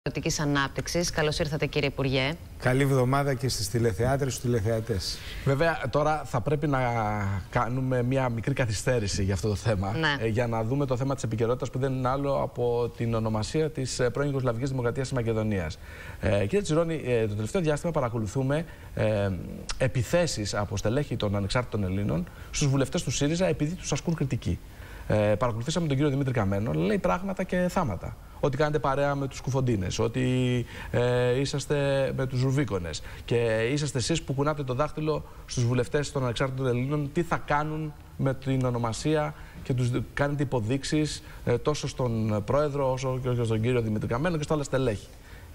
Αγροτικής Ανάπτυξης. Καλώς ήρθατε, κύριε Υπουργέ. Καλή εβδομάδα και στις τηλεθεάτρες, στους τηλεθεατές. Βέβαια, τώρα θα πρέπει να κάνουμε μια μικρή καθυστέρηση για αυτό το θέμα. Ναι. Για να δούμε το θέμα της επικαιρότητας, που δεν είναι άλλο από την ονομασία της πρώην Ιουγκοσλαβικής Δημοκρατίας της Μακεδονίας. Κύριε Τσιρόνη, το τελευταίο διάστημα παρακολουθούμε επιθέσεις από στελέχη των ανεξάρτητων Ελλήνων στους βουλευτές του ΣΥΡΙΖΑ επειδή τους ασκούν κριτική. Παρακολουθήσαμε τον κύριο Δημήτρη Καμένο, λέει πράγματα και θάματα. Ότι κάνετε παρέα με τους κουφοντίνες, ότι είσαστε με τους ρουβίκονες και είσαστε εσείς που κουνάτε το δάχτυλο στους βουλευτές των ανεξάρτητων Ελλήνων τι θα κάνουν με την ονομασία και τους κάνετε υποδείξεις τόσο στον πρόεδρο όσο και στον κύριο Δημήτρη Καμένο και στα άλλα στελέχη.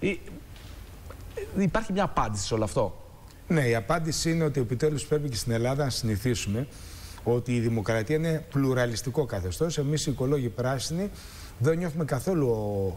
Υπάρχει μια απάντηση σε όλο αυτό? Ναι, η απάντηση είναι ότι επιτέλους πρέπει και στην Ελλάδα να συνηθίσουμε ότι η δημοκρατία είναι πλουραλιστικό καθεστώς. Εμείς οι οικολόγοι πράσινοι δεν νιώθουμε καθόλου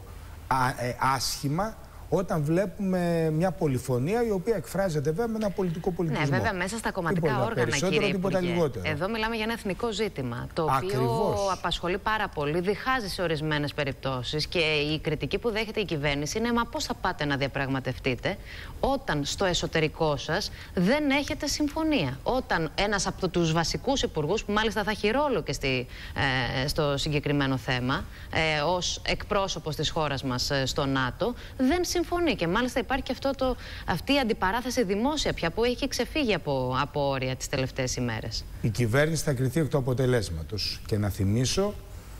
άσχημα όταν βλέπουμε μια πολυφωνία η οποία εκφράζεται βέβαια με ένα πολιτικό πολιτισμό. Ναι, βέβαια μέσα στα κομματικά όργανα, κύριε Υπουργέ. Εδώ μιλάμε για ένα εθνικό ζήτημα, το οποίο απασχολεί πάρα πολύ, διχάζει σε ορισμένες περιπτώσεις και η κριτική που δέχεται η κυβέρνηση είναι μα πώς θα πάτε να διαπραγματευτείτε όταν στο εσωτερικό σας δεν έχετε συμφωνία. Όταν ένας από τους βασικούς υπουργούς, που μάλιστα θα έχει ρόλο και στο συγκεκριμένο θέμα, ως εκπρόσωπος της χώρας μας στο ΝΑΤΟ, δεν συμφωνεί. Και μάλιστα υπάρχει και αυτή η αντιπαράθεση δημόσια πια που έχει ξεφύγει από όρια τις τελευταίες ημέρες. Η κυβέρνηση θα κριθεί εκ του αποτελέσματος. Και να θυμίσω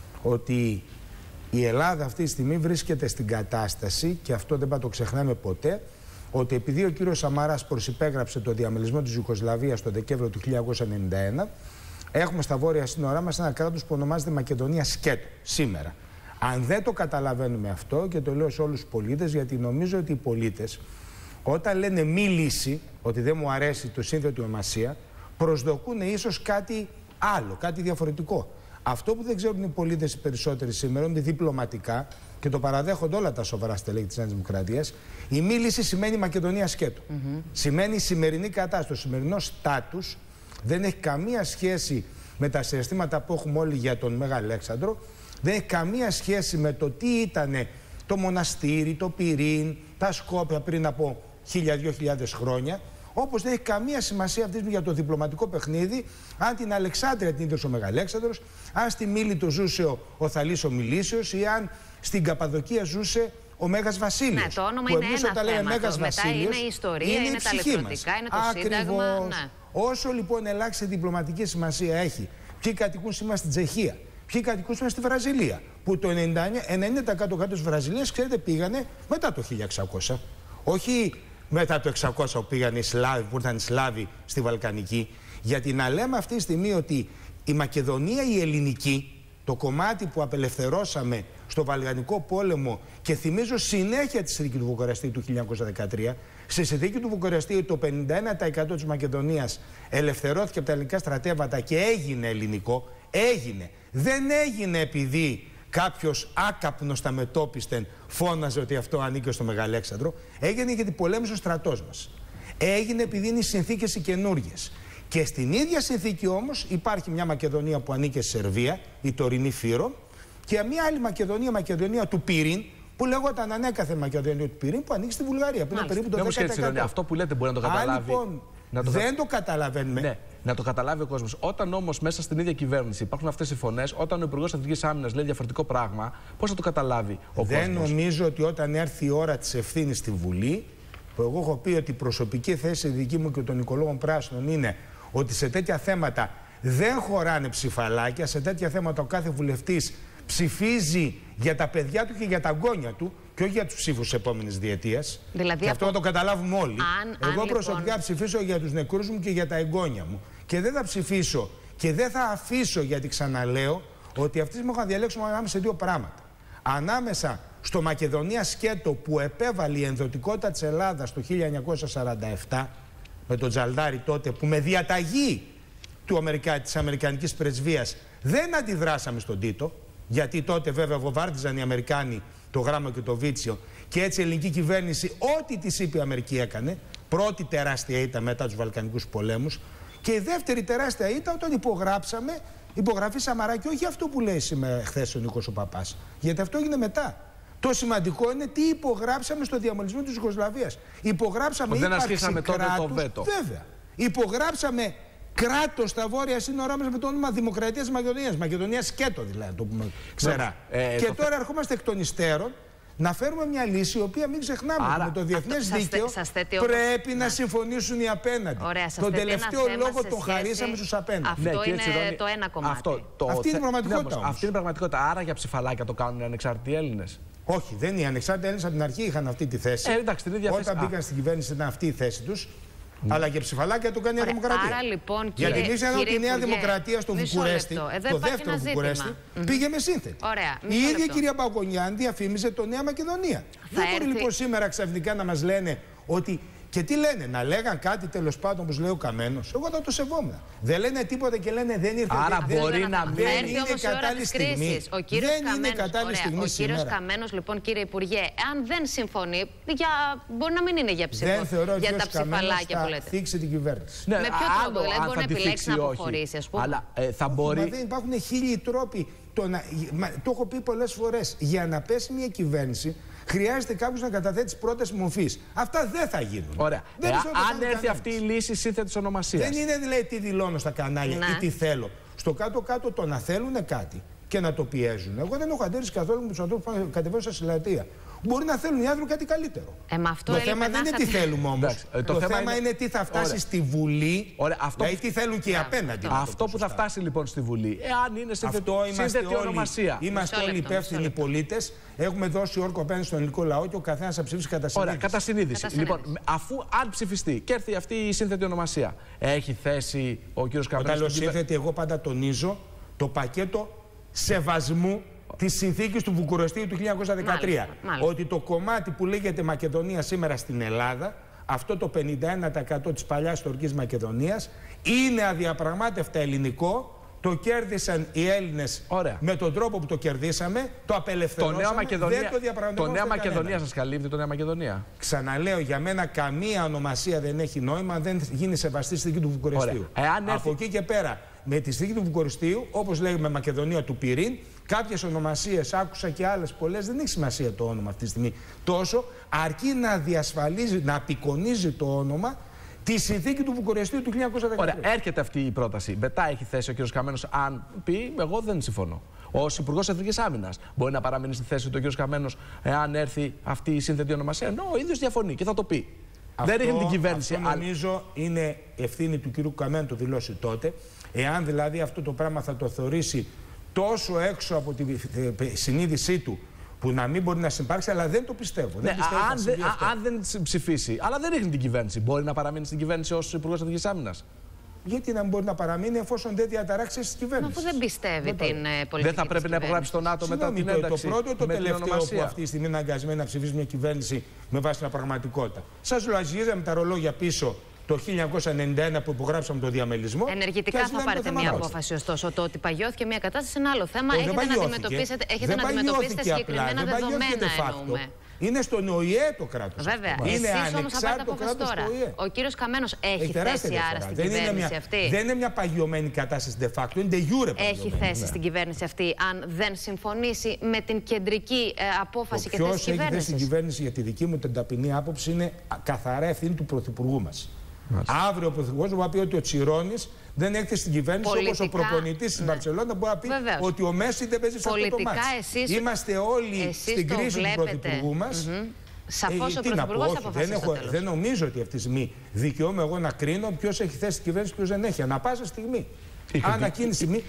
ότι η Ελλάδα αυτή τη στιγμή βρίσκεται στην κατάσταση, και αυτό δεν θα το ξεχνάμε ποτέ, ότι επειδή ο κύριος Σαμαράς προσυπέγραψε το διαμελισμό της Ιουγκοσλαβίας τον Δεκέμβριο του 1991, έχουμε στα βόρεια σύνορά μας ένα κράτος που ονομάζεται Μακεδονία σκέτο σήμερα. Αν δεν το καταλαβαίνουμε αυτό, και το λέω σε όλους τους πολίτες, γιατί νομίζω ότι οι πολίτες όταν λένε μη λύση, ότι δεν μου αρέσει το σύνθετο ομασία, προσδοκούν ίσως κάτι άλλο, κάτι διαφορετικό. Αυτό που δεν ξέρουν οι πολίτες οι περισσότεροι σήμερα είναι διπλωματικά, και το παραδέχονται όλα τα σοβαρά στελέχη της Νέας Δημοκρατίας, η μη λύση σημαίνει Μακεδονία σκέτο. Σημαίνει η σημερινή κατάσταση, το σημερινό στάτους δεν έχει καμία σχέση με τα συναισθήματα που έχουμε όλοι για τον Μέγα Αλέξανδρο. Δεν έχει καμία σχέση με το τι ήταν το μοναστήρι, το Πυρήν, τα Σκόπια πριν από 1000-2000 χρόνια. Όπως δεν έχει καμία σημασία αυτή για το διπλωματικό παιχνίδι, αν την Αλεξάνδρεια την ίδρυσε ο Μεγαλέξανδρος, αν στη Μίλητο ζούσε ο Θαλής ο Μιλήσιος ή αν στην Καπαδοκία ζούσε ο Μέγας Βασίλειος. Ναι, το όνομα είναι ένα θέμα. Μέγας Βασίλειος, μετά είναι η ιστορία, είναι τα λεπτρωτικά, είναι το Σύνταγμα. Ναι. Όσο λοιπόν ελάχιστη διπλωματική σημασία έχει ποιοι κατοικούν σήμερα στην Τσεχία, ποιοι κατοικούν σήμερα στη Βραζιλία, που το 90% κάτω της Βραζιλίας, ξέρετε, πήγανε μετά το 1600. Όχι μετά το 600 που πήγαν οι Σλάβοι, που ήρθαν οι Σλάβοι στη Βαλκανική. Γιατί να λέμε αυτή τη στιγμή ότι η Μακεδονία η ελληνική, το κομμάτι που απελευθερώσαμε στο Βαλκανικό πόλεμο, και θυμίζω συνέχεια τη συνθήκη του Βουκουρεστίου του 1913, στη συνθήκη του Βουκουρεστίου το 51% της Μακεδονίας ελευθερώθηκε από τα ελληνικά στρατεύματα και έγινε ελληνικό. Έγινε. Δεν έγινε επειδή κάποιος άκαπνος στα μετόπιστεν φώναζε ότι αυτό ανήκει στο Μεγαλέξανδρο. Έγινε γιατί πολέμησε ο στρατός μας. Έγινε επειδή είναι οι συνθήκες οι καινούργιες. Και στην ίδια συνθήκη όμως υπάρχει μια Μακεδονία που ανήκε στη Σερβία, η τωρινή Φύρο, και μια άλλη Μακεδονία, Μακεδονία του Πυρήν, που λέγονταν ανέκαθεν Μακεδονία του Πυρήν, που ανήκει στη Βουλγαρία. Που είναι περίπου το 10%. Αυτό που λέτε μπορεί να το καταλάβει. Λοιπόν, δεν το καταλαβαίνουμε. Ναι, να το καταλάβει ο κόσμος. Όταν όμως μέσα στην ίδια κυβέρνηση υπάρχουν αυτές οι φωνές, όταν ο Υπουργός Εθνικής Άμυνας λέει διαφορετικό πράγμα, πώς θα το καταλάβει ο κόσμος? Δεν νομίζω ότι όταν έρθει η ώρα της ευθύνης στη Βουλή, που εγώ έχω πει ότι η προσωπική θέση δική μου και των οικολόγων πράσινων είναι ότι σε τέτοια θέματα δεν χωράνε ψηφαλάκια, σε τέτοια θέματα ο κάθε βουλευτής ψηφίζει για τα παιδιά του και για τα εγγόνια του και όχι για τους ψήφους της επόμενης διετίας. Δηλαδή και αυτό να το καταλάβουμε όλοι. Εγώ προσωπικά λοιπόν ψηφίσω για τους νεκρούς μου και για τα εγγόνια μου. Και δεν θα ψηφίσω και δεν θα αφήσω, γιατί ξαναλέω ότι αυτή τη στιγμή έχω να διαλέξουμε ανάμεσα σε δύο πράγματα. Ανάμεσα στο Μακεδονία σκέτο που επέβαλε η ενδοτικότητα της Ελλάδας το 1947 με τον Τζαλδάρη τότε, που με διαταγή της Αμερικανικής πρεσβείας δεν αντιδράσαμε στον Τίτο, γιατί τότε βέβαια βομβάρδιζαν οι Αμερικάνοι το Γράμμα και το Βίτσιο, και έτσι η ελληνική κυβέρνηση ό,τι της είπε η Αμερική έκανε. Πρώτη τεράστια ήττα μετά τους Βαλκανικούς πολέμους, και η δεύτερη τεράστια ήττα όταν υπογράψαμε υπογραφή Σαμαρά, και όχι αυτό που λέει σήμερα χθες ο Νίκος ο Παπάς, γιατί αυτό έγινε μετά. Το σημαντικό είναι τι υπογράψαμε στο διαμολυσμό της Ιουγκοσλαβίας. Υπογράψαμε ύπαρξη κράτους. Βέβαια. Υπογράψαμε κράτος στα βόρεια σύνορά μας με το όνομα Δημοκρατίας της Μακεδονίας. Μακεδονία σκέτο δηλαδή, το πούμε ξερά. Και τώρα ερχόμαστε εκ των υστέρων να φέρουμε μια λύση, η οποία μην ξεχνάμε ότι με το διεθνές δίκαιο πρέπει να συμφωνήσουν οι απέναντι. Τον τελευταίο λόγο τον χαρίσαμε στους απέναντι. Αυτό είναι το ένα κομμάτι. Αυτή είναι η πραγματικότητα. Αυτή είναι η πραγματικότητα. Άρα για ψηφαλάκια το κάνουν οι ανεξάρτητοι Έλληνες. Όχι, δεν είναι οι ανεξάρτητοι Έλληνες από την αρχή είχαν αυτή τη θέση. Εντάξει, την ίδια Όταν μπήκαν στην κυβέρνηση ήταν αυτή η θέση τους. Αλλά και ψηφαλάκια το κάνει η Δημοκρατία. Άρα λοιπόν, γιατί εμείς είδαμε ότι η Νέα Δημοκρατία στο Βουκουρέστι, το δεύτερο Βουκουρέστι, πήγε με σύνθετη. Η ίδια η κυρία Παοκονιάν διαφήμιζε το Νέα Μακεδονία. Δεν μπορεί λοιπόν σήμερα ξαφνικά να μας λένε ότι. Και τι λένε, να λέγαν κάτι τέλος πάντων όπως λέει ο Καμένος. Εγώ θα το σεβόμουν. Δεν λένε τίποτα και λένε δεν ήρθε. Άρα μπορεί να μην είναι κατάλληλη στιγμή. Δεν είναι κατάλληλη στιγμή. Ο κύριος Καμένος, λοιπόν, κύριε Υπουργέ, αν δεν συμφωνεί, μπορεί να μην είναι για ψήφο. Δεν θεωρώ ότι για τα ψηφαλάκια που λέτε. Θα θίξει την κυβέρνηση. Με ποιο τρόπο, δηλαδή μπορεί να επιλέξει να αποχωρήσει, ας πούμε. Αλλά θα μπορεί. Δεν υπάρχουν χίλιοι τρόποι. Το έχω πει πολλές φορές. Για να πέσει μια κυβέρνηση, χρειάζεται κάποιος να καταθέτει πρόταση μορφής. Αυτά δεν θα γίνουν. Ωραία. Αν έρθει αυτή η λύση σύνθετης ονομασίας. Δεν είναι δηλαδή τι δηλώνω στα κανάλια ή τι θέλω. Στο κάτω-κάτω το να θέλουν κάτι και να το πιέζουν. Εγώ δεν έχω αντίρρηση καθόλου με τους ανθρώπους που κατεβαίνουν στα συλλαλητήρια. Μπορεί να θέλουν οι άνθρωποι κάτι καλύτερο. Το θέμα δεν είναι τι θέλουμε όμως. Το θέμα είναι τι θα φτάσει στη Βουλή. Δηλαδή τι θέλουν και οι απέναντι. Αυτό που θα φτάσει λοιπόν στη Βουλή, εάν είναι σύνθετη ονομασία. Είμαστε όλοι υπεύθυνοι πολίτες. Έχουμε δώσει όρκο απέναντι στον ελληνικό λαό και ο καθένας θα ψηφίσει κατά συνείδηση. Ωραία, κατά συνείδηση. Λοιπόν, αφού αν ψηφιστεί και έρθει αυτή η σύνθετη ονομασία, έχει θέση ο κ. Καμένος. Όταν λέω σύνθετη, εγώ πάντα τονίζω το πακέτο σεβασμού της συνθήκης του Βουκουρεστίου του 1913. Μάλιστα. Ότι το κομμάτι που λέγεται Μακεδονία σήμερα στην Ελλάδα, αυτό το 51% της παλιάς ιστορικής Μακεδονίας, είναι αδιαπραγμάτευτα ελληνικό. Το κέρδισαν οι Έλληνες με τον τρόπο που το κερδίσαμε, το απελευθερώσαμε, δεν το διαπραγματευόμαστε. Το Νέα Μακεδονία σας καλύπτει, το Νέα Μακεδονία. Ξαναλέω, για μένα καμία ονομασία δεν έχει νόημα αν δεν γίνει σεβαστή στη συνθήκη του Βουκουρεστίου. Από εκεί και πέρα, με τη συνθήκη του Βουκουρεστίου, όπως λέγουμε Μακεδονία του Πυρήν, κάποιες ονομασίες, άκουσα και άλλες πολλές, δεν έχει σημασία το όνομα αυτή τη στιγμή τόσο, αρκεί να διασφαλίζει, να απεικονίζει το όνομα τη συνθήκη του Βουκουρεστίου του 1913. Ωραία, έρχεται αυτή η πρόταση. Μετά έχει θέση ο κ. Καμένος, αν πει, εγώ δεν συμφωνώ. Ως Υπουργός Εθνικής Άμυνας μπορεί να παραμείνει στη θέση του κ. Καμένος, εάν έρθει αυτή η σύνθετη ονομασία. Ενώ ο ίδιος διαφωνεί και θα το πει. Δεν ρίχνει την κυβέρνηση. Αυτό νομίζω είναι ευθύνη του κ. Καμένου το δηλώσει τότε. Εάν δηλαδή αυτό το πράγμα θα το θεωρήσει τόσο έξω από τη συνείδησή του, που να μην μπορεί να συμπάρξει, αλλά δεν το πιστεύω. Ναι, αν δεν ψηφίσει, αλλά δεν ρίχνει την κυβέρνηση, μπορεί να παραμείνει στην κυβέρνηση ως Υπουργός Εθνικής Άμυνας. Γιατί να μην μπορεί να παραμείνει εφόσον δεν διαταράξει τη κυβέρνηση. Αφού δεν πιστεύει την πολιτική. Δεν θα πρέπει να υπογράψει το ΝΑΤΟ μετά την ένταξη. Το πρώτο, το τελευταίο που αυτή τη στιγμή είναι αναγκασμένη να ψηφίσει μια κυβέρνηση με βάση την πραγματικότητα. Σας λογίζαμε τα ρολόγια πίσω το 1991 που υπογράψαμε το διαμελισμό. Ενεργητικά θα πάρετε μια απόφαση, ωστόσο. Το ότι παγιώθηκε μια κατάσταση είναι άλλο θέμα. Έχετε να αντιμετωπίσετε συγκεκριμένα δεδομένα, εννοούμε. Είναι στον ΟΗΕ το κράτος. Βέβαια. Εσείς όμως θα πάρετε απόφαση τώρα. Ο κύριος Καμένος έχει θέση άρα στην κυβέρνηση αυτή. Δεν είναι μια παγιωμένη κατάσταση de facto, είναι de jure. Έχει θέση στην κυβέρνηση αυτή αν δεν συμφωνήσει με την κεντρική απόφαση και θέση της κυβέρνησης. Ποιος έχει θέση στην κυβέρνηση, για τη δική μου την ταπεινή άποψη, είναι καθαρά ευθύνη του Πρωθυπουργού μας. Αύριο ο Πρωθυπουργός μου θα πει ότι ο Τσιρόνης δεν έρχεται στην κυβέρνηση, όπως ο προπονητής της Μπαρσελόνα μπορεί να πει ότι ο Μέση δεν παίζει σε αυτό το μάτι. Είμαστε όλοι στην κρίση του Πρωθυπουργού μας. Σαφώς ο Πρωθυπουργός αποφασίζει στο τέλος. Δεν νομίζω ότι αυτή τη στιγμή δικαιούμαι εγώ να κρίνω ποιος έχει θέση στην κυβέρνηση και ποιος δεν έχει. Ανά πάσα στιγμή. Αν εκείνη τη στιγμή.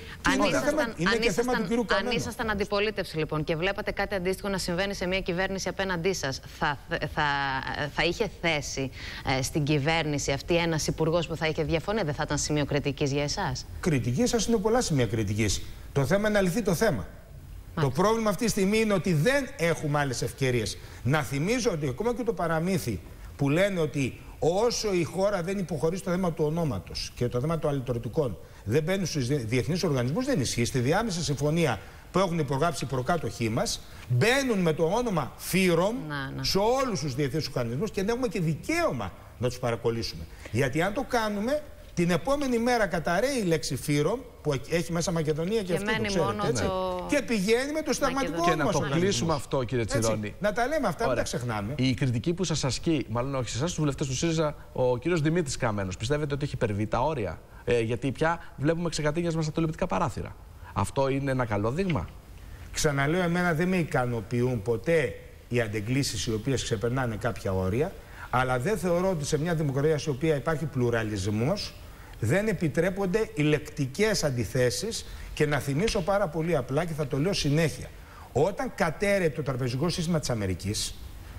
Αν ήσασταν αντιπολίτευση λοιπόν και βλέπατε κάτι αντίστοιχο να συμβαίνει σε μια κυβέρνηση απέναντί σας, θα είχε θέση στην κυβέρνηση αυτή ένας υπουργός που θα είχε διαφωνεί? Δεν θα ήταν σημείο κριτικής για εσάς? Κριτική σας είναι πολλά σημεία κριτικής. Το θέμα είναι να λυθεί το θέμα. Το πρόβλημα αυτή τη στιγμή είναι ότι δεν έχουμε άλλες ευκαιρίες. Να θυμίζω ότι ακόμα και το παραμύθι που λένε ότι όσο η χώρα δεν υποχωρεί στο θέμα του ονόματος και το θέμα των αλυτρωτικών, δεν μπαίνουν στους διεθνείς οργανισμούς, δεν ισχύει. Στη διάμεση συμφωνία που έχουν υπογράψει οι προκάτοχοί μας, μπαίνουν με το όνομα ΦΥΡΟΜ σε όλους τους διεθνείς οργανισμούς και δεν έχουμε και δικαίωμα να τους παρακολουθήσουμε. Γιατί αν το κάνουμε, Την επόμενη μέρα καταραίει η λέξη Φύρομ, που έχει μέσα Μακεδονία και αυτή, το ξέρετε, έτσι. Και πηγαίνει με το συνταγματικό νόμο. Και να το κλείσουμε αυτό, κύριε Τσιρόνη. Να τα λέμε αυτά, μην τα ξεχνάμε. Η κριτική που σας ασκεί, μάλλον όχι σε εσάς, τους βουλευτές του ΣΥΡΙΖΑ, ο κύριος Δημήτρης Καμένος, πιστεύετε ότι έχει υπερβεί τα όρια? Γιατί πια βλέπουμε ξεκατήγιασμα στα τηλεοπτικά παράθυρα. Αυτό είναι ένα καλό δείγμα? Ξαναλέω, εμένα δεν με ικανοποιούν ποτέ οι αντεγκλήσεις οι οποίες ξεπερνάνε κάποια όρια, αλλά δεν θεωρώ ότι σε μια δημοκρατία στην οποία υπάρχει πλουραλισμός δεν επιτρέπονται οι λεκτικές αντιθέσεις. Και να θυμίσω πάρα πολύ απλά, και θα το λέω συνέχεια, όταν κατέρευε το τραπεζικό σύστημα της Αμερικής,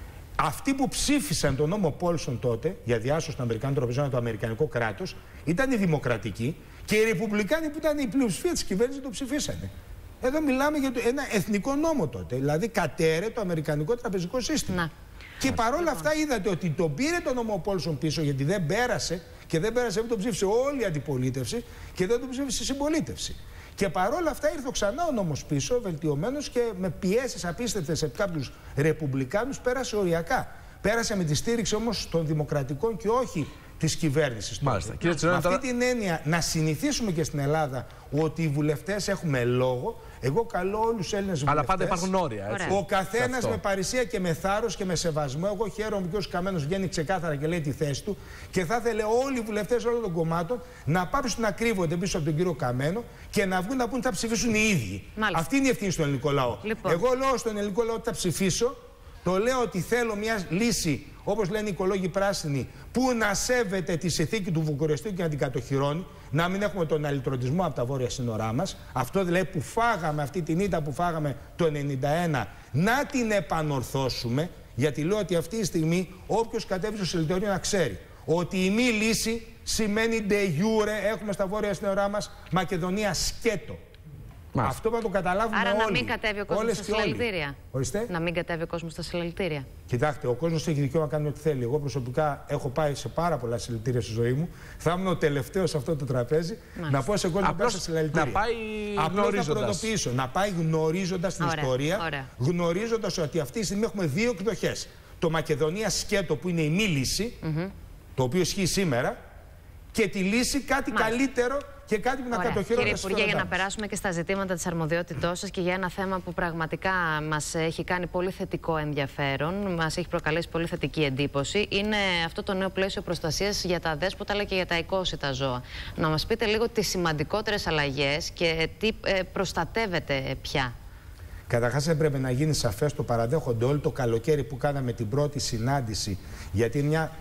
αυτοί που ψήφισαν τον νόμο Πόλσον τότε για διάσωση των Αμερικανικών τραπεζών από το Αμερικανικό κράτος ήταν οι Δημοκρατικοί, και οι Ρεπουμπλικάνοι που ήταν η πλειοψηφία της κυβέρνησης το ψηφίσανε. Εδώ μιλάμε για ένα εθνικό νόμο τότε. Δηλαδή κατέρευε το Αμερικανικό τραπεζικό σύστημα. Να. Και παρόλα αυτά είδατε ότι τον πήρε τον νόμο Πόλσον πίσω, γιατί δεν πέρασε, και δεν πέρασε, δεν το ψήφισε όλη η αντιπολίτευση και δεν το ψήφισε η συμπολίτευση. Και παρόλα αυτά ήρθε ξανά ο νόμος πίσω, βελτιωμένος, και με πιέσεις απίστευτες σε κάποιους ρεπουμπλικάνους πέρασε οριακά. Πέρασε με τη στήριξη όμως των δημοκρατικών και όχι της κυβέρνησης. Μάλιστα. Με αυτή την έννοια να συνηθίσουμε και στην Ελλάδα ότι οι βουλευτές έχουμε λόγο. Εγώ καλώ όλους τους Έλληνες βουλευτές. Αλλά πάντα υπάρχουν όρια. Έτσι. Ο καθένας με παρησία και με θάρρος και με σεβασμό. Εγώ χαίρομαι και ο Καμένος βγαίνει ξεκάθαρα και λέει τη θέση του. Και θα ήθελε όλοι οι βουλευτές όλων των κομμάτων να πάψουν να κρύβονται πίσω από τον κύριο Καμένο και να βγουν να πούν ότι θα ψηφίσουν οι ίδιοι. Μάλιστα. Αυτή είναι η ευθύνη στον ελληνικό λαό. Λοιπόν. Εγώ λέω στον ελληνικό λαό ότι θα ψηφίσω. Το λέω ότι θέλω μια λύση, όπως λένε οι οικολόγοι πράσινοι, που να σέβεται τη συνθήκη του Βουκουρεστίου και να την κατοχυρώνει. Να μην έχουμε τον αλυτρωτισμό από τα βόρεια σύνορά μας. Αυτό δηλαδή που φάγαμε, αυτή την ήττα που φάγαμε το 1991, να την επανορθώσουμε. Γιατί λέω ότι αυτή τη στιγμή όποιος κατέβει στο συλλαλητήριο να ξέρει ότι η μη λύση σημαίνει de jure, έχουμε στα βόρεια σύνορά μας Μακεδονία σκέτο. Μάλιστα. Αυτό θα το καταλάβουμε όλοι. Άρα να μην κατέβει ο κόσμος στα συλλαλητήρια. Ορίστε. Να μην κατέβει ο κόσμος στα συλλαλητήρια. Κοιτάξτε, ο κόσμος έχει δικαίωμα να κάνει ό,τι θέλει. Εγώ προσωπικά έχω πάει σε πάρα πολλά συλλαλητήρια στη ζωή μου. Θα ήμουν ο τελευταίος σε αυτό το τραπέζι. Μάλιστα. Να πω σε κόσμο να πάει στα συλλαλητήρια. Να πάει γνωρίζοντας. Θα προειδοποιήσω. Να πάει γνωρίζοντας την ιστορία. Γνωρίζοντας ότι αυτή τη στιγμή έχουμε δύο εκδοχές. Το Μακεδονία σκέτο που είναι η μη λύση, το οποίο ισχύει σήμερα, και τη λύση κάτι καλύτερο. Και κάτι που να κατοχυρώνει. Κύριε Υπουργέ, για να περάσουμε και στα ζητήματα της αρμοδιότητός σας και για ένα θέμα που πραγματικά μας έχει κάνει πολύ θετικό ενδιαφέρον, μας έχει προκαλέσει πολύ θετική εντύπωση, είναι αυτό το νέο πλαίσιο προστασίας για τα δέσποτα αλλά και για τα οικόσιτα ζώα. Να μας πείτε λίγο τις σημαντικότερες αλλαγές και τι προστατεύετε πια. Καταρχάς έπρεπε να γίνει σαφές, το παραδέχονται όλοι, το καλοκαίρι που κάναμε την πρώτη συνάντηση, γιατί είναι μια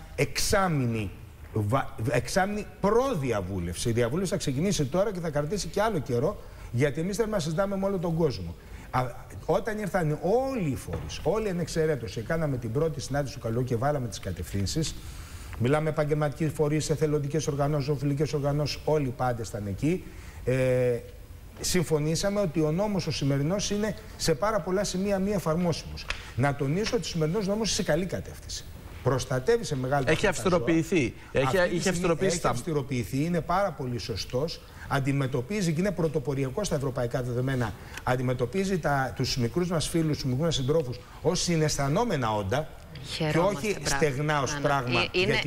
εξάμηνη προδιαβούλευση. Η διαβούλευση θα ξεκινήσει τώρα και θα κρατήσει και άλλο καιρό, γιατί εμείς θέλουμε να συζητάμε με όλο τον κόσμο. Όταν ήρθαν όλοι οι φορείς, όλοι ανεξαιρέτως, και κάναμε την πρώτη συνάντηση του καλοκαιριού και βάλαμε τις κατευθύνσεις, μιλάμε επαγγελματικοί φορείς, εθελοντικές οργανώσεις, ζωοφιλικές οργανώσεις, όλοι οι πάντες ήταν εκεί. Συμφωνήσαμε ότι ο νόμος ο σημερινός είναι σε πάρα πολλά σημεία μη εφαρμόσιμος. Να τονίσω ότι ο σημερινός νόμος είναι σε καλή κατεύθυνση. Προστατεύει σε μεγάλη έχει αυστηροποιηθεί. Έχει αυστηροποιηθεί, είναι πάρα πολύ σωστός. Αντιμετωπίζει και είναι πρωτοποριακό στα ευρωπαϊκά δεδομένα. Αντιμετωπίζει τους μικρούς μας φίλους, τους μικρούς μας συντρόφους ως συναισθανόμενα όντα. Και όχι στεγνά ως πράγμα.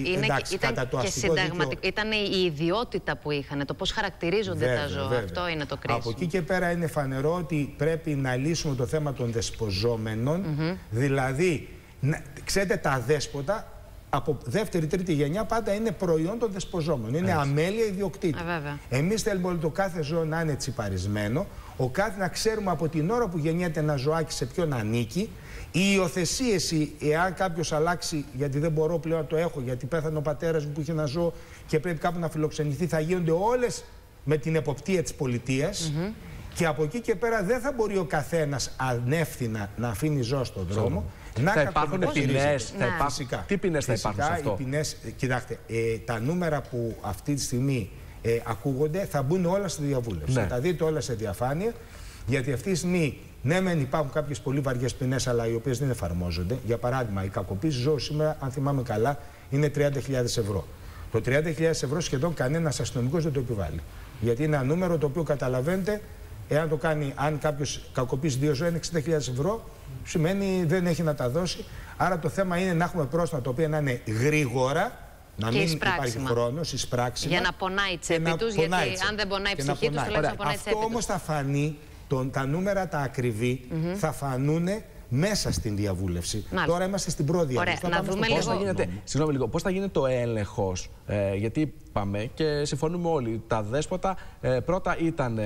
Ήταν η ιδιότητα που είχαν, το πώς χαρακτηρίζονται τα ζώα. Βέβαια. Αυτό είναι το κρίσιμο. Από εκεί και πέρα είναι φανερό ότι πρέπει να λύσουμε το θέμα των δεσποζόμενων. Δηλαδή, ξέρετε, τα δέσποτα από δεύτερη-τρίτη γενιά πάντα είναι προϊόν των δεσποζόμενων. Είναι αμέλεια ιδιοκτήτη. Εμείς θέλουμε το κάθε ζώο να είναι τσιπαρισμένο, να ξέρουμε από την ώρα που γεννιέται ένα ζωάκι σε ποιον ανήκει. Οι υιοθεσίες, εάν κάποιος αλλάξει, γιατί δεν μπορώ πλέον να το έχω, γιατί πέθανε ο πατέρας μου που είχε ένα ζώο και πρέπει κάπου να φιλοξενηθεί, θα γίνονται όλες με την εποπτεία της πολιτείας. Και από εκεί και πέρα δεν θα μπορεί ο καθένας ανεύθυνα να αφήνει ζώα στον δρόμο. Θα υπάρχουν ποινές. Τι ποινές θα υπάρχουν σε αυτό? Οι ποινές, κοιτάξτε, τα νούμερα που αυτή τη στιγμή ακούγονται θα μπουν όλα στη διαβούλευση. Θα τα δείτε όλα σε διαφάνεια, γιατί αυτή τη στιγμή ναι, μεν υπάρχουν κάποιες πολύ βαριές ποινές, αλλά οι οποίες δεν εφαρμόζονται. Για παράδειγμα, η κακοποίηση ζώου σήμερα, αν θυμάμαι καλά, είναι 30.000 ευρώ. Το 30.000 ευρώ σχεδόν κανένας αστυνομικός δεν το επιβάλλει. Γιατί είναι ένα νούμερο το οποίο καταλαβαίνετε, εάν το κάνει, αν κάποιος κακοποιήσει δύο ζώα, είναι 60.000 ευρώ, σημαίνει δεν έχει να τα δώσει. Άρα το θέμα είναι να έχουμε πρόστιμα τα οποία να είναι γρήγορα Να μην υπάρχει χρόνος, εισπράξιμα. Για να πονάει η τσέπη τους, γιατί αν δεν πονάει η ψυχή τους, τουλάχιστον να πονάει η τσέπη τους. Αυτό όμως θα φανεί, τα νούμερα τα ακριβή, θα φανούν μέσα στην διαβούλευση. Τώρα είμαστε στην πρώτη διαβούλευση. Να δούμε λίγο. Συγγνώμη λίγο, πώς θα γίνεται ο έλεγχος, γιατί είπαμε και συμφωνούμε όλοι, τα δέσποτα πρώτα ήταν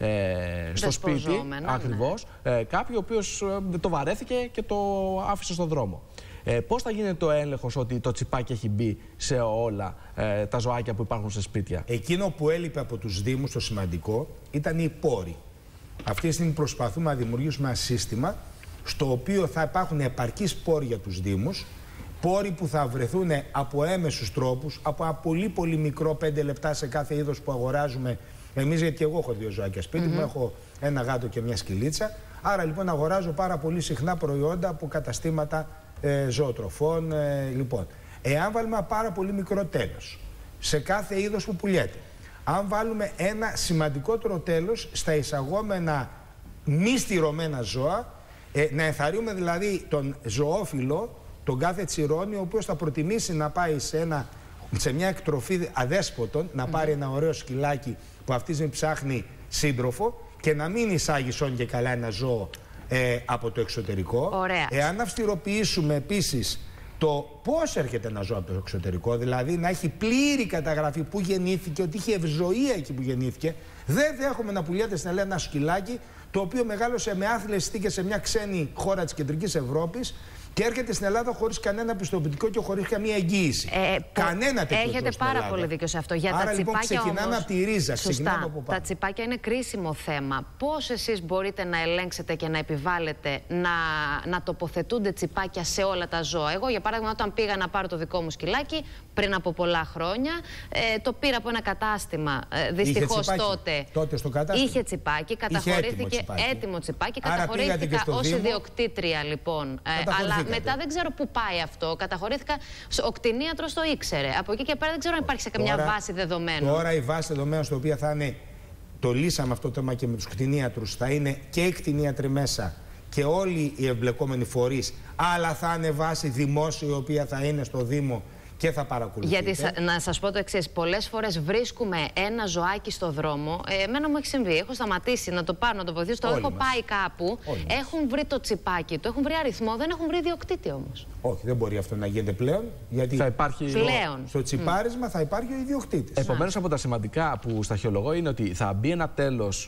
στο σπίτι, ακριβώς, κάποιοι ο οποίος το βαρέθηκε και το άφησε στον δρόμο. Πώς θα γίνεται ο έλεγχος ότι το τσιπάκι έχει μπει σε όλα τα ζωάκια που υπάρχουν σε σπίτια? Εκείνο που έλειπε από τους Δήμους, το σημαντικό, ήταν οι πόροι. Αυτή τη στιγμή προσπαθούμε να δημιουργήσουμε ένα σύστημα στο οποίο θα υπάρχουν επαρκείς πόροι για τους Δήμους, πόροι που θα βρεθούν από έμεσους τρόπους, από ένα πολύ μικρό 5 λεπτά σε κάθε είδος που αγοράζουμε εμείς, γιατί και εγώ έχω 2 ζωάκια σπίτι μου, έχω ένα γάτο και μια σκυλίτσα. Άρα λοιπόν αγοράζω πάρα πολύ συχνά προϊόντα από καταστήματα ζωοτροφών. Λοιπόν, εάν βάλουμε ένα πάρα πολύ μικρό τέλος σε κάθε είδος που πουλιέται, αν βάλουμε ένα σημαντικότερο τέλος στα εισαγόμενα μη στηρωμένα ζώα, να ενθαρρύνουμε δηλαδή τον ζωόφιλο, τον κάθε τσιρόνι, ο οποίος θα προτιμήσει να πάει σε μια εκτροφή αδέσποτων, να πάρει ένα ωραίο σκυλάκι που αυτή ψάχνει σύντροφο και να μην εισάγει σόν και καλά ένα ζώο από το εξωτερικό. Ωραία. Εάν αυστηροποιήσουμε επίσης το πώς έρχεται ένα ζώο από το εξωτερικό, δηλαδή να έχει πλήρη καταγραφή που γεννήθηκε, ότι είχε ευζοία εκεί που γεννήθηκε, δεν δέχομαι να πουλιέται στην Ελλάδα ένα σκυλάκι το οποίο μεγάλωσε με άθλιες συνθήκες σε μια ξένη χώρα της Κεντρικής Ευρώπης και έρχεται στην Ελλάδα χωρίς κανένα πιστοποιητικό και χωρίς καμία εγγύηση. Κανένα τέτοιο. Έχετε πάρα πολύ δίκιο σε αυτό. Για άρα τα λοιπόν τσιπάκια ξεκινάμε όμως, από τη ρίζα. σωστά, από πάνω. Τα τσιπάκια είναι κρίσιμο θέμα. Πώς εσείς μπορείτε να ελέγξετε και να επιβάλλετε να τοποθετούνται τσιπάκια σε όλα τα ζώα? Εγώ, για παράδειγμα, όταν πήγα να πάρω το δικό μου σκυλάκι πριν από πολλά χρόνια, το πήρα από ένα κατάστημα. Δυστυχώς τότε στο κατάστημα είχε τσιπάκι, καταχωρήθηκε έτοιμο τσιπάκι. Καταχωρήθηκα ως ιδιοκτήτρια λοιπόν. Αλλά μετά δεν ξέρω πού πάει αυτό. Καταχωρήθηκα. Ο κτηνίατρος το ήξερε. Από εκεί και πέρα δεν ξέρω αν υπάρχει σε καμιά βάση δεδομένων. Τώρα η βάση δεδομένων, στο οποίο θα είναι. Το λύσαμε αυτό το θέμα και με τους κτηνίατρους. Θα είναι και οι κτηνίατροι μέσα και όλοι οι εμπλεκόμενοι φορείς. Αλλά θα είναι βάση δημόσια, η οποία θα είναι στο Δήμο και θα παρακολουθείτε. Γιατί να σας πω το εξής, πολλές φορές βρίσκουμε ένα ζωάκι στο δρόμο. Εμένα μου έχει συμβεί. Έχω σταματήσει να το πάρω, να το βοηθήσω. Το έχω πάει κάπου. Έχουν βρει το τσιπάκι του, έχουν βρει αριθμό, δεν έχουν βρει ιδιοκτήτη όμως. Όχι, δεν μπορεί αυτό να γίνεται πλέον. Γιατί θα υπάρχει στο τσιπάρισμα θα υπάρχει ο ιδιοκτήτης. Επομένως, από τα σημαντικά που σταχυολογώ είναι ότι θα μπει ένα τέλος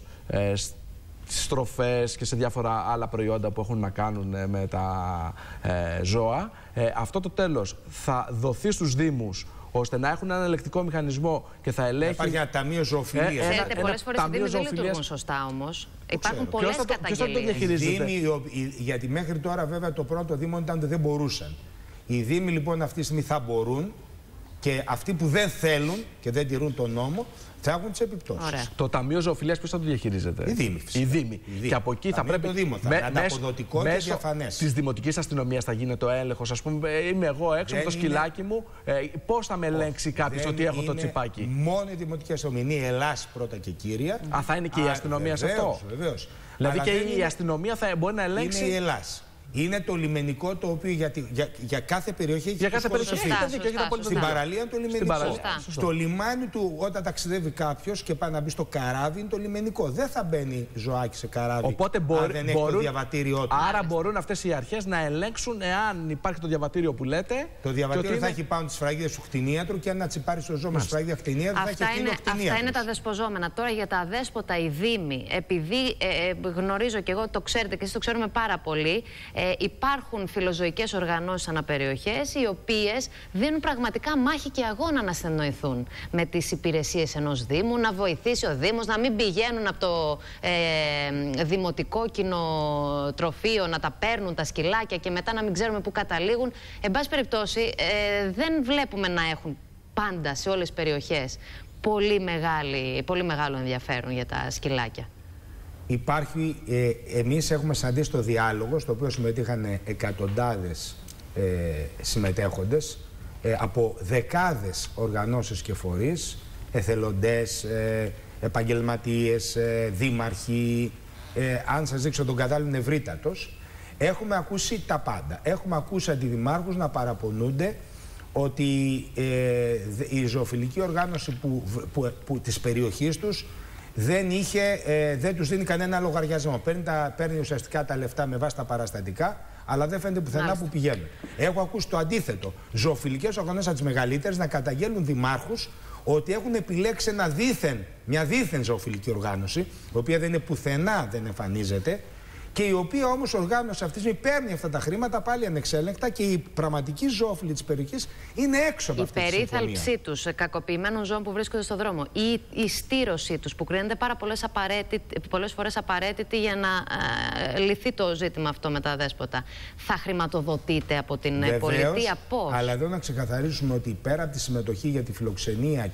στις τροφές και σε διάφορα άλλα προϊόντα που έχουν να κάνουν με τα ζώα. Αυτό το τέλος θα δοθεί στους Δήμους ώστε να έχουν έναν ελεκτικό μηχανισμό και θα ελέγχει. Υπάρχει ένα ταμείο ζωοφιλίας. Ξέρετε, πολλές φορές οι Δήμοι δεν λειτουργούν σωστά όμως. Υπάρχουν πολλές καταγγελίες. Γιατί μέχρι τώρα βέβαια το πρώτο Δήμο ήταν ότι δεν μπορούσαν. Οι Δήμοι λοιπόν αυτή τη στιγμή θα μπορούν και αυτοί που δεν θέλουν και δεν τηρούν τον νόμο θα έχουν τις επιπτώσεις. Ωραία. Το Ταμείο Ζωοφιλίας ποιος θα το διαχειρίζεται? Οι Δήμοι. Και από εκεί θα πρέπει. Το Δήμο θα είναι ανταποδοτικό και διαφανές. Της δημοτικής αστυνομίας θα γίνεται ο έλεγχος. Ας πούμε, είμαι εγώ έξω με το σκυλάκι μου. Πώς θα με ελέγξει κάποιος ότι έχω το τσιπάκι? Μόνο η δημοτική αστυνομία. Είναι η Ελλάς πρώτα και κύρια. Θα είναι και η αστυνομία σε αυτό? Βεβαίως. Δηλαδή και η αστυνομία θα μπορεί να ελέγξει. Είναι η Ελλάς. Είναι το λιμενικό το οποίο για κάθε περιοχή έχει. Για κάθε περιοχή στην παραλία είναι το λιμενικό. Στο λιμάνι του, όταν ταξιδεύει κάποιος και πάει να μπει στο καράβι, είναι το λιμενικό. Δεν θα μπαίνει ζωάκι σε καράβι. Οπότε αν δεν έχει το διαβατήριό του. Άρα μπορούν αυτές οι αρχές να ελέγξουν εάν υπάρχει το διαβατήριο που λέτε. Το διαβατήριο θα έχει πάνω τις φραγίδες του κτηνίατρου και αν να τσιπάρει στο ζώο με τις φραγίδες κτηνίατρου θα έχει ευθύνη ο κτηνίατρος. Αυτά είναι τα δεσποζόμενα. Τώρα για τα αδέσποτα, οι Δήμοι, επειδή γνωρίζω και εγώ, το ξέρετε και εσείς το ξέρουμε πάρα πολύ. Υπάρχουν φιλοζωικές οργανώσεις αναπεριοχές οι οποίες δίνουν πραγματικά μάχη και αγώνα να στεννοηθούν με τις υπηρεσίες ενός Δήμου, να βοηθήσει ο Δήμος, να μην πηγαίνουν από το δημοτικό κοινοτροφείο να τα παίρνουν τα σκυλάκια και μετά να μην ξέρουμε πού καταλήγουν. Εν πάση περιπτώσει, δεν βλέπουμε να έχουν πάντα σε όλες τις περιοχές πολύ μεγάλο ενδιαφέρον για τα σκυλάκια. Υπάρχει, εμείς έχουμε συναντήσει το διάλογο, στο οποίο συμμετείχαν εκατοντάδες συμμετέχοντες από δεκάδες οργανώσεις και φορείς, εθελοντές, επαγγελματίες, δήμαρχοι, αν σας δείξω τον κατάλογο είναι ευρύτατος. Έχουμε ακούσει τα πάντα. Έχουμε ακούσει αντιδημάρχους να παραπονούνται ότι η ζωοφιλική οργάνωση της περιοχής τους δεν τους δίνει κανένα λογαριασμό. Παίρνει ουσιαστικά τα λεφτά με βάση τα παραστατικά, αλλά δεν φαίνεται πουθενά που πηγαίνουν. Έχω ακούσει το αντίθετο. Ζωοφιλικές οργανώσεις από τις μεγαλύτερες να καταγγέλνουν δημάρχους ότι έχουν επιλέξει μια δίθεν ζωοφιλική οργάνωση, η οποία δεν είναι πουθενά, δεν εμφανίζεται, και η οποία όμως οργάνωση αυτή τη στιγμή παίρνει αυτά τα χρήματα πάλι ανεξέλεγκτα και οι πραγματικοί ζωόφιλοι της περιοχής είναι έξω από αυτή τη συμφωνία. Η περίθαλψή τους κακοποιημένων ζώων που βρίσκονται στον δρόμο ή η στήρωσή τους που κρίνεται πάρα πολλές φορές απαραίτητη για να λυθεί το ζήτημα αυτό με τα δέσποτα, θα χρηματοδοτείται από την πολιτεία? Πώς? Αλλά εδώ να ξεκαθαρίσουμε ότι πέρα από τη συμμετοχή για τη φιλοξενία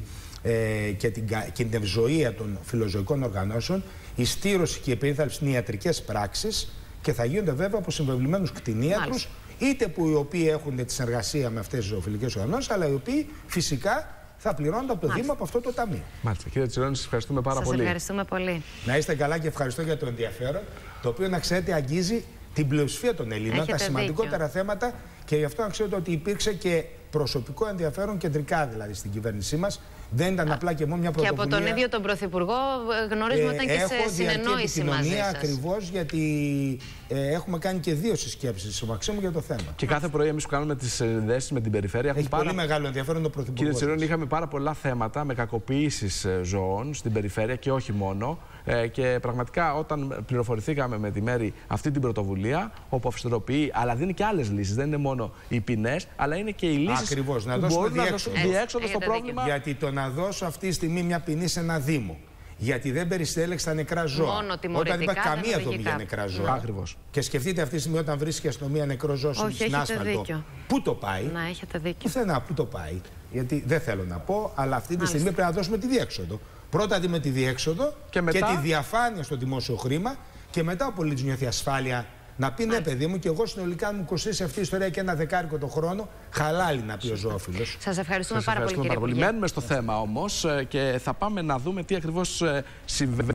και την ευζοία των φιλοζωικών οργανώσεων, η στήρωση και η περίθαλψη είναι ιατρικές πράξεις και θα γίνονται βέβαια από συμβεβλημένους κτηνίατρους, είτε που οι οποίοι έχουν τη συνεργασία με αυτές τις ζωοφιλικές οργανώσεις, αλλά οι οποίοι φυσικά θα πληρώνονται από το Δήμο, από αυτό το ταμείο. Μάλιστα. Κύριε Τσιρόνη, σας ευχαριστούμε πάρα πολύ. Σας ευχαριστούμε πολύ. Να είστε καλά και ευχαριστώ για το ενδιαφέρον, το οποίο να ξέρετε αγγίζει την πλειοψηφία των Ελλήνων, τα σημαντικότερα θέματα, και γι' αυτό να ξέρετε ότι υπήρξε και προσωπικό ενδιαφέρον κεντρικά δηλαδή στην κυβέρνησή μας. Δεν ήταν απλά και μόνο μια πρωτοβουλία. Και από τον ίδιο τον Πρωθυπουργό γνωρίζουμε ότι ήταν και σε συνεννόηση μαζί σας. Ακριβώς, γιατί έχουμε κάνει και 2 συσκέψεις στο Μαξίμου για το θέμα. Και κάθε πρωί εμείς που κάνουμε τις συνδέσεις με την περιφέρεια. Έχει πολύ μεγάλο ενδιαφέρον το Πρωθυπουργό. Κύριε Τσιρόνη, είχαμε πάρα πολλά θέματα με κακοποίησεις ζώων στην περιφέρεια και όχι μόνο. Και πραγματικά όταν πληροφορηθήκαμε με τη Μέρη αυτή την πρωτοβουλία, όπου αυστηροποιεί, αλλά δίνει και άλλες λύσεις. Δεν είναι μόνο οι ποινές, αλλά είναι και οι λύσεις που μπορούν να δώσουν διέξοδο στο πρόβλημα. Γιατί το να δώσω αυτή τη στιγμή μια ποινή σε ένα Δήμο, γιατί δεν περιστέλεξε τα νεκρά ζώα. Όταν υπάρχει καμία δομή για νεκρά ζώα. Ακριβώς. Και σκεφτείτε αυτή τη στιγμή όταν βρίσκει η αστυνομία νεκρό ζώο στην άσφαλτο. Πού το πάει? Να έχετε δίκιο. Πουθενά, πού το πάει? Γιατί δεν θέλω να πω, αλλά αυτή τη στιγμή πρέπει να δώσουμε τη διέξοδο. Πρώτα με τη διέξοδο και τη διαφάνεια στο δημόσιο χρήμα, και μετά ο πολίτης νιώθει ασφάλεια να πει ναι, παιδί μου, και εγώ συνολικά μου κοστίσει αυτή η ιστορία και ένα 10 το χρόνο. Χαλάλι, να πει ο ζωόφιλος. Σας ευχαριστούμε πάρα πολύ, κύριε Υπουργέ. Μένουμε στο θέμα όμως και θα πάμε να δούμε τι ακριβώς συμβαίνει.